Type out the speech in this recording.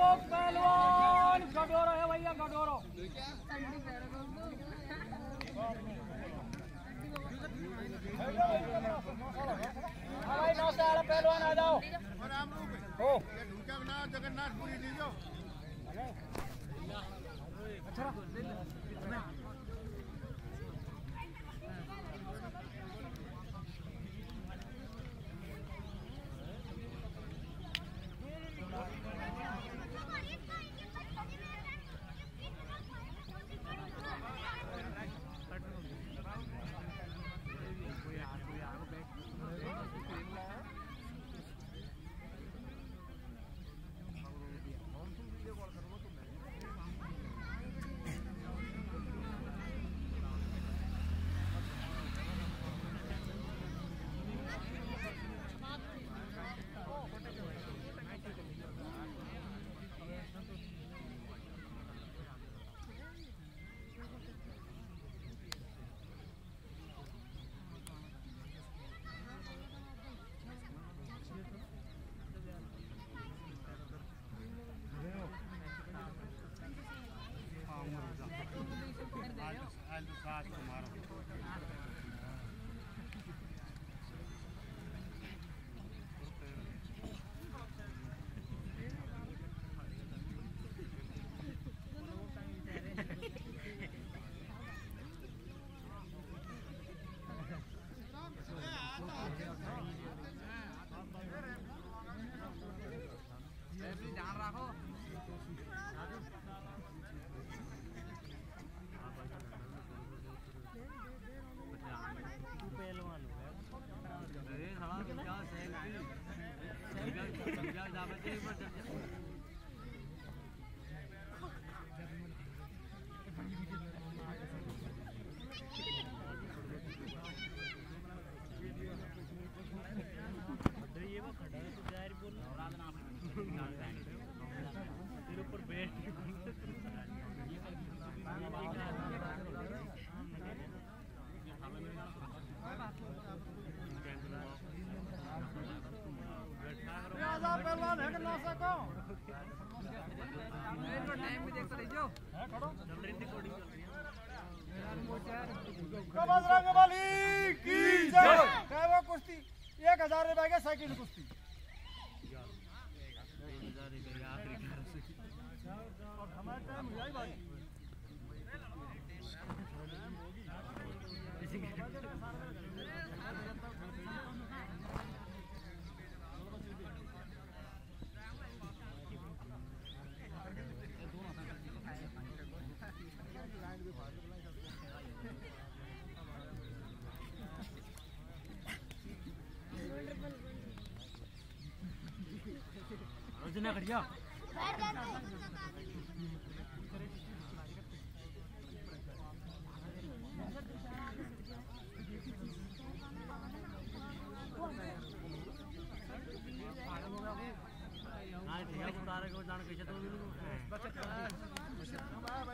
वो पहलवान गडोरो है भैया गडोरो। हाँ भाई 9 से वाला पहलवान आ जाओ। हो जगन्नाथपुरी लीजिए। अच्छा ध्यान रखो। पहलवान है कि ना सको टाइम भी देखते रहियो है खड़ो रिकॉर्डिंग चल रही है। बजरंग बली की जय। क्या वो कुश्ती 1000 रुपए का सेकंड कुश्ती हमारा टाइम हुआ ही भाई। रोजना खड़िया हाँ ठीक है तारे को जान कैसे तो